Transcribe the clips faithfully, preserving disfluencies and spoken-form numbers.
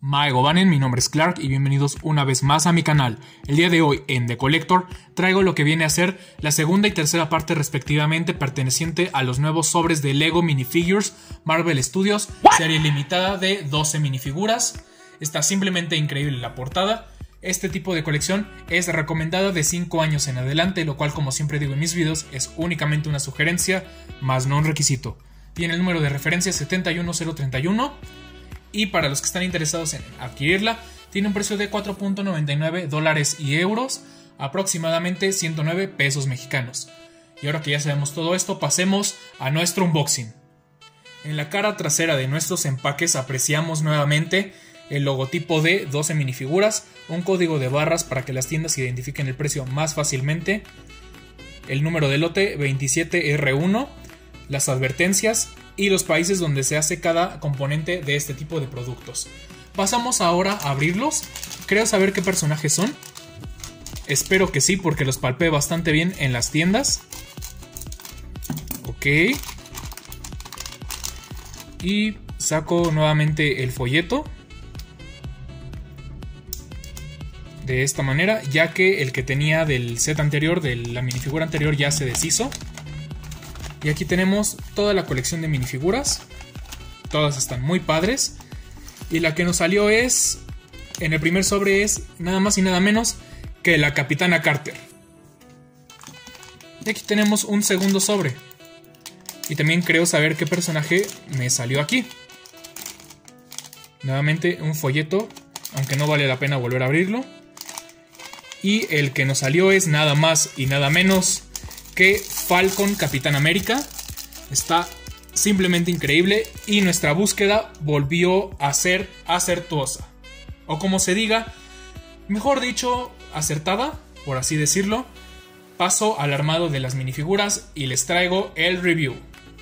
Mae Govanen, mi nombre es Clark y bienvenidos una vez más a mi canal. El día de hoy en The Collector traigo lo que viene a ser la segunda y tercera parte respectivamente perteneciente a los nuevos sobres de Lego Minifigures Marvel Studios, serie limitada de doce minifiguras. Está simplemente increíble la portada. Este tipo de colección es recomendada de cinco años en adelante, lo cual, como siempre digo en mis videos, es únicamente una sugerencia, más no un requisito. Tiene el número de referencia setenta y uno cero treinta y uno. Y para los que están interesados en adquirirla, tiene un precio de cuatro punto noventa y nueve dólares y euros, aproximadamente ciento nueve pesos mexicanos. Y ahora que ya sabemos todo esto, pasemos a nuestro unboxing. En la cara trasera de nuestros empaques apreciamos nuevamente el logotipo de doce minifiguras, un código de barras para que las tiendas identifiquen el precio más fácilmente, el número de lote veintisiete R uno, las advertencias y los países donde se hace cada componente de este tipo de productos. Pasamos ahora a abrirlos. Creo saber qué personajes son. Espero que sí, porque los palpé bastante bien en las tiendas. Ok. Y saco nuevamente el folleto. De esta manera, ya que el que tenía del set anterior, de la minifigura anterior, ya se deshizo. Y aquí tenemos toda la colección de minifiguras. Todas están muy padres. Y la que nos salió es, en el primer sobre, es nada más y nada menos que la Capitana Carter. Y aquí tenemos un segundo sobre. Y también creo saber qué personaje me salió aquí. Nuevamente un folleto, aunque no vale la pena volver a abrirlo. Y el que nos salió es nada más y nada menos que Falcon Capitán América. Está simplemente increíble y nuestra búsqueda volvió a ser acertuosa, o como se diga, mejor dicho, acertada, por así decirlo. Paso al armado de las minifiguras y les traigo el review.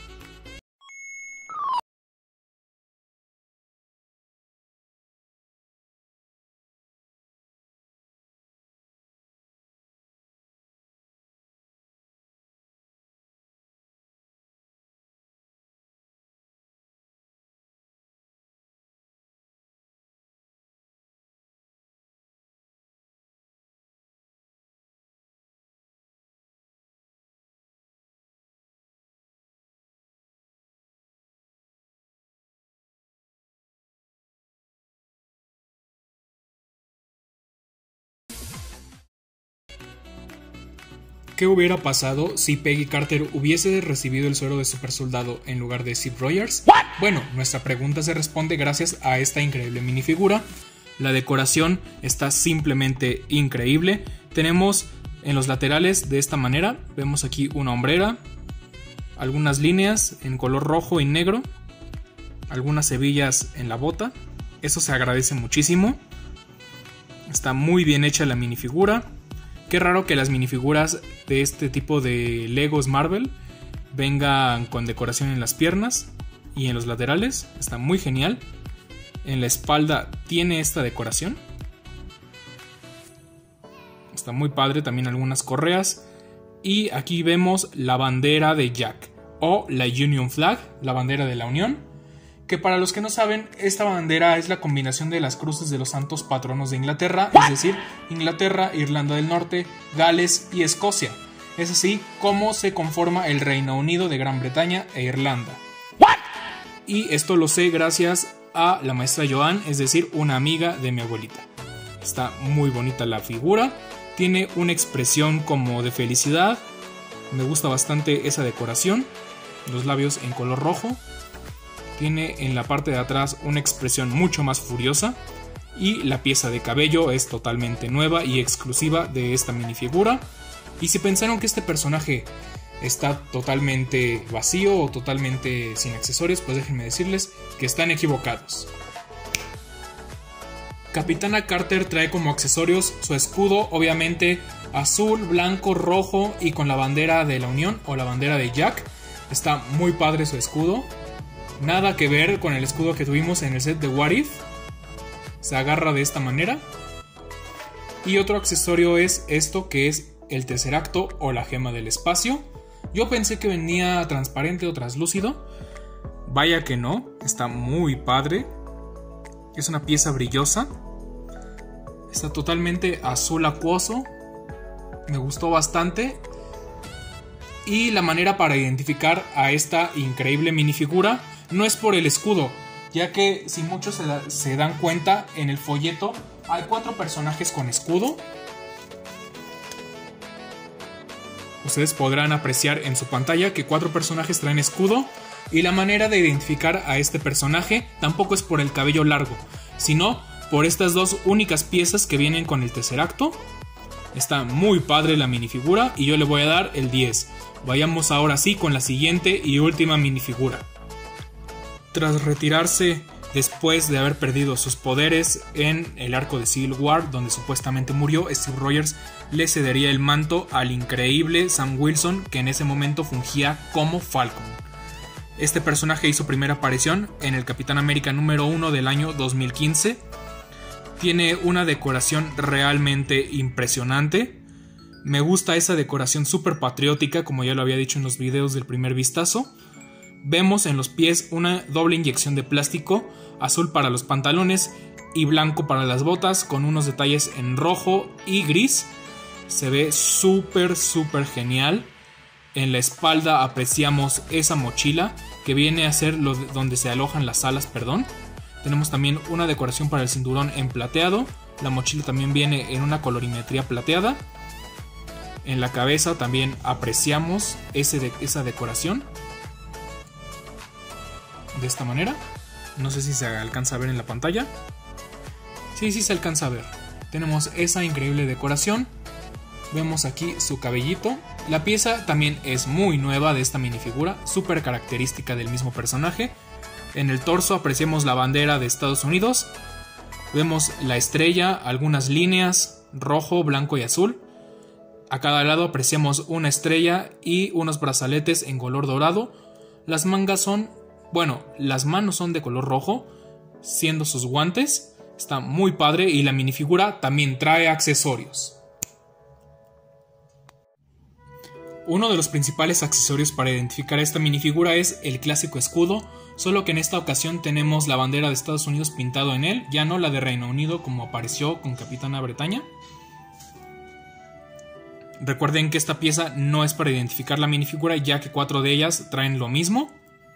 ¿Qué hubiera pasado si Peggy Carter hubiese recibido el suero de super soldado en lugar de Steve Rogers? Bueno, nuestra pregunta se responde gracias a esta increíble minifigura. La decoración está simplemente increíble. Tenemos en los laterales de esta manera, vemos aquí una hombrera, algunas líneas en color rojo y negro, algunas hebillas en la bota. Eso se agradece muchísimo. Está muy bien hecha la minifigura. Qué raro que las minifiguras de este tipo de Legos Marvel vengan con decoración en las piernas y en los laterales. Está muy genial. En la espalda tiene esta decoración. Está muy padre, también algunas correas. Y aquí vemos la bandera de Jack, o la Union Flag, la bandera de la Unión. Que para los que no saben, esta bandera es la combinación de las cruces de los santos patronos de Inglaterra, es decir, Inglaterra, Irlanda del Norte, Gales y Escocia. Es así como se conforma el Reino Unido de Gran Bretaña e Irlanda. Y esto lo sé gracias a la maestra Joan, es decir, una amiga de mi abuelita. Está muy bonita la figura, tiene una expresión como de felicidad, me gusta bastante esa decoración, los labios en color rojo. Tiene en la parte de atrás una expresión mucho más furiosa. Y la pieza de cabello es totalmente nueva y exclusiva de esta minifigura. Y si pensaron que este personaje está totalmente vacío o totalmente sin accesorios, pues déjenme decirles que están equivocados. Capitana Carter trae como accesorios su escudo, obviamente azul, blanco, rojo y con la bandera de la Unión o la bandera de Jack. Está muy padre su escudo. Nada que ver con el escudo que tuvimos en el set de What If. Se agarra de esta manera. Y otro accesorio es esto, que es el Tesseracto o la gema del espacio. Yo pensé que venía transparente o translúcido. Vaya que no, está muy padre. Es una pieza brillosa. Está totalmente azul acuoso. Me gustó bastante. Y la manera para identificar a esta increíble minifigura no es por el escudo, ya que si muchos se, da, se dan cuenta, en el folleto hay cuatro personajes con escudo. Ustedes podrán apreciar en su pantalla que cuatro personajes traen escudo. Y la manera de identificar a este personaje tampoco es por el cabello largo, sino por estas dos únicas piezas que vienen con el Tesseracto. Está muy padre la minifigura y yo le voy a dar el diez. Vayamos ahora sí con la siguiente y última minifigura. Tras retirarse después de haber perdido sus poderes en el arco de Civil War, donde supuestamente murió, Steve Rogers le cedería el manto al increíble Sam Wilson, que en ese momento fungía como Falcon. Este personaje hizo primera aparición en el Capitán América número uno del año dos mil quince. Tiene una decoración realmente impresionante. Me gusta esa decoración súper patriótica, como ya lo había dicho en los videos del primer vistazo. Vemos en los pies una doble inyección de plástico, azul para los pantalones y blanco para las botas, con unos detalles en rojo y gris. Se ve súper súper genial. En la espalda apreciamos esa mochila que viene a ser lo de donde se alojan las alas, perdón. Tenemos también una decoración para el cinturón en plateado. La mochila también viene en una colorimetría plateada. En la cabeza también apreciamos ese de, esa decoración. De esta manera. No sé si se alcanza a ver en la pantalla. Sí, sí se alcanza a ver. Tenemos esa increíble decoración. Vemos aquí su cabellito. La pieza también es muy nueva de esta minifigura, súper característica del mismo personaje. En el torso apreciamos la bandera de Estados Unidos. Vemos la estrella, algunas líneas, rojo, blanco y azul. A cada lado apreciamos una estrella y unos brazaletes en color dorado. Las mangas son, bueno, las manos son de color rojo, siendo sus guantes. Está muy padre y la minifigura también trae accesorios. Uno de los principales accesorios para identificar a esta minifigura es el clásico escudo, solo que en esta ocasión tenemos la bandera de Estados Unidos pintado en él, ya no la de Reino Unido como apareció con Capitana Bretaña. Recuerden que esta pieza no es para identificar la minifigura, ya que cuatro de ellas traen lo mismo.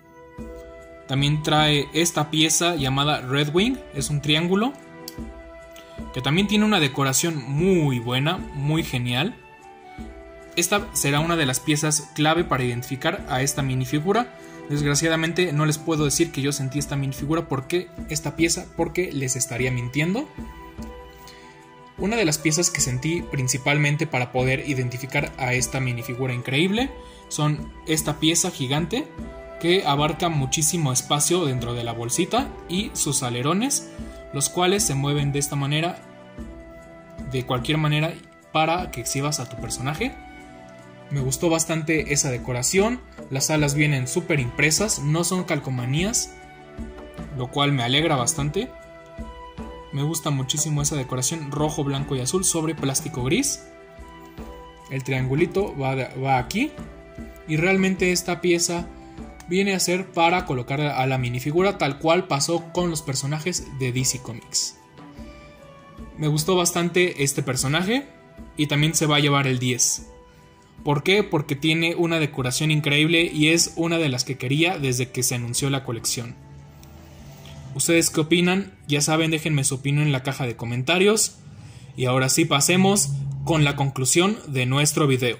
También trae esta pieza llamada Red Wing, es un triángulo, que también tiene una decoración muy buena, muy genial. Esta será una de las piezas clave para identificar a esta minifigura. Desgraciadamente no les puedo decir que yo sentí esta minifigura porque esta pieza, porque les estaría mintiendo. Una de las piezas que sentí principalmente para poder identificar a esta minifigura increíble son esta pieza gigante que abarca muchísimo espacio dentro de la bolsita y sus alerones, los cuales se mueven de esta manera, de cualquier manera, para que exhibas a tu personaje. Me gustó bastante esa decoración. Las alas vienen súper impresas, no son calcomanías, lo cual me alegra bastante. Me gusta muchísimo esa decoración rojo, blanco y azul sobre plástico gris. El triangulito va, de, va aquí. Y realmente esta pieza viene a ser para colocar a la minifigura tal cual pasó con los personajes de D C Comics. Me gustó bastante este personaje y también se va a llevar el diez. ¿Por qué? Porque tiene una decoración increíble y es una de las que quería desde que se anunció la colección. ¿Ustedes qué opinan? Ya saben, déjenme su opinión en la caja de comentarios. Y ahora sí pasemos con la conclusión de nuestro video.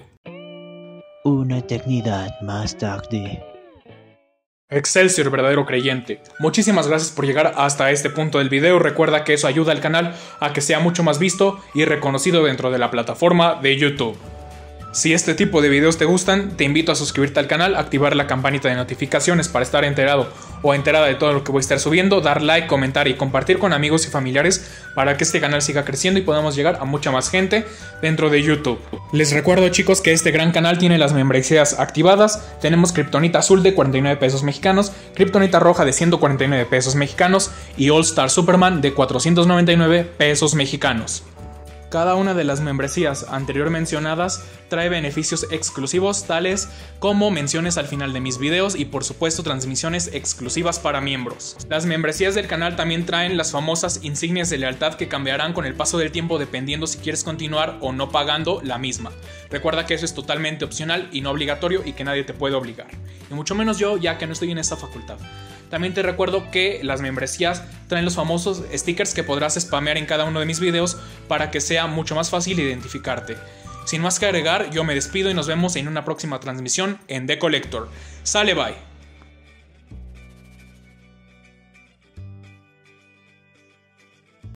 Una eternidad más tarde. Excelsior, verdadero creyente. Muchísimas gracias por llegar hasta este punto del video. Recuerda que eso ayuda al canal a que sea mucho más visto y reconocido dentro de la plataforma de YouTube. Si este tipo de videos te gustan, te invito a suscribirte al canal, activar la campanita de notificaciones para estar enterado o enterada de todo lo que voy a estar subiendo, dar like, comentar y compartir con amigos y familiares para que este canal siga creciendo y podamos llegar a mucha más gente dentro de YouTube. Les recuerdo, chicos, que este gran canal tiene las membresías activadas. Tenemos Kryptonita azul de cuarenta y nueve pesos mexicanos, Kryptonita roja de ciento cuarenta y nueve pesos mexicanos y All Star Superman de cuatrocientos noventa y nueve pesos mexicanos. Cada una de las membresías anterior mencionadas trae beneficios exclusivos tales como menciones al final de mis videos y por supuesto transmisiones exclusivas para miembros. Las membresías del canal también traen las famosas insignias de lealtad que cambiarán con el paso del tiempo dependiendo si quieres continuar o no pagando la misma. Recuerda que eso es totalmente opcional y no obligatorio y que nadie te puede obligar. Y mucho menos yo, ya que no estoy en esta facultad. También te recuerdo que las membresías traen los famosos stickers que podrás spamear en cada uno de mis videos para que sea mucho más fácil identificarte. Sin más que agregar, yo me despido y nos vemos en una próxima transmisión en The Collector. Sale, bye.